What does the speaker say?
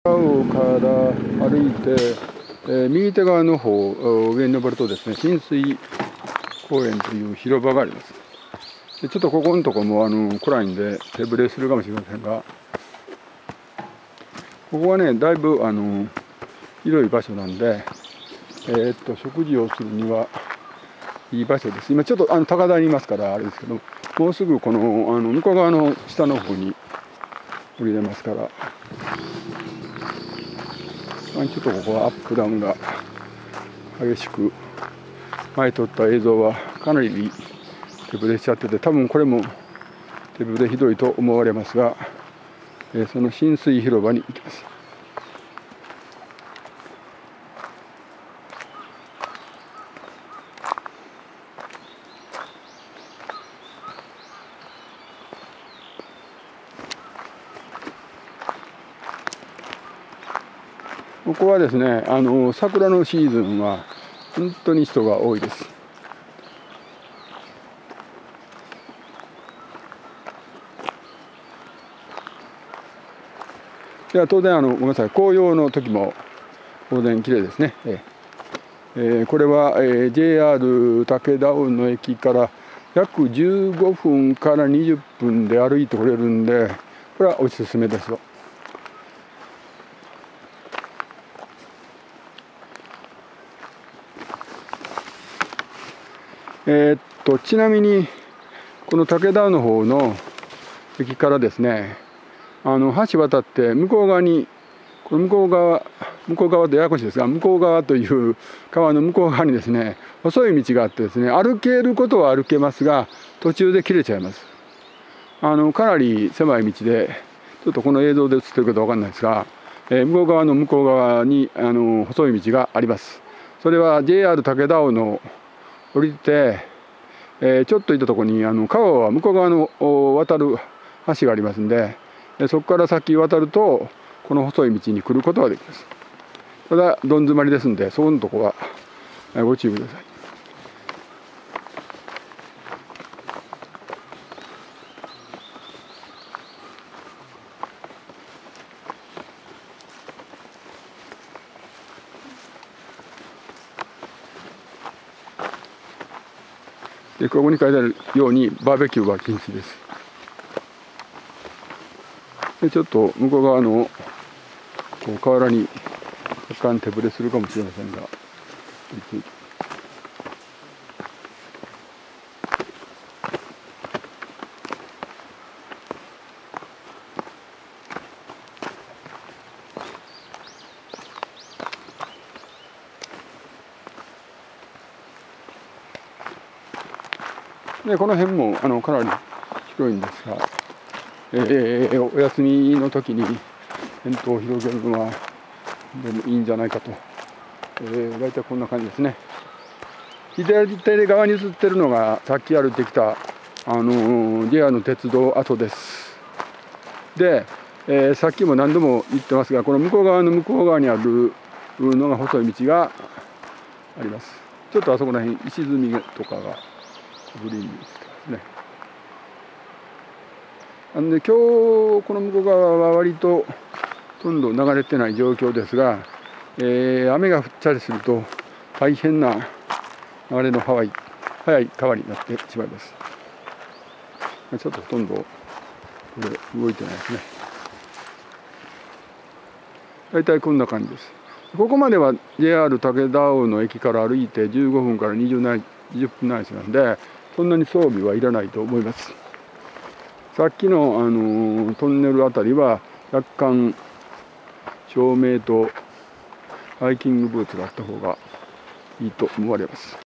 青から歩いて、右手側の方上に登るとですね、親水公園という広場があります。でちょっとここのとこも暗いんで手ぶれするかもしれませんが、ここはねだいぶ広い場所なんで、食事をするにはいい場所です。今ちょっと高台にいますからあれですけど、もうすぐこの向こう側の下の方に降りれますから、ちょっとここはアップダウンが激しく、前撮った映像はかなり手ぶれしちゃってて、多分これも手ぶれひどいと思われますが、その親水広場に行きます。ここはですね、桜のシーズンは本当に人が多いです。では当然ごめんなさい、紅葉の時も当然綺麗ですね。これは、JR 武田の駅から約15分から20分で歩いてこれるんで、これはおすすめですよ。ちなみにこの武田の方の駅からですね、橋渡って向こう側に、この向こう側でややこしいですが、向こう側という川の向こう側にですね、細い道があってですね、歩けることは歩けますが途中で切れちゃいます。かなり狭い道で、ちょっとこの映像で映ってるかどうかわかんないですが、向こう側の向こう側に細い道があります。それは JR 武田尾の降りて、ちょっと行ったところに川は向こう側の渡る橋がありますんで、そこから先渡るとこの細い道に来ることができます。ただどん詰まりですんで、そこのとこはご注意ください。でここに書いてあるようにバーベキューは禁止です。でちょっと向こう側の河原に若干手ぶれするかもしれませんが、でこの辺もかなり広いんですが、お休みの時にテントを広げるのはでもいいんじゃないかと、大体こんな感じですね。左手側に映ってるのがさっき歩いてきたJR の鉄道跡です。で、さっきも何度も言ってますが、この向こう側の向こう側にあるのが細い道があります。ちょっとあそこら辺石積みとかがグリーンに映ってますね。なんで今日この向こう側は割とほとんど流れてない状況ですが、雨が降ったりすると大変な流れの速い川になってしまいます。ちょっとほとんどこれ動いてないですね。だいたいこんな感じです。ここまでは JR 武田尾の駅から歩いて15分から20分内なんで、そんなに装備はいらないと思います。さっきの、トンネルあたりは若干照明とハイキングブーツがあった方がいいと思われます。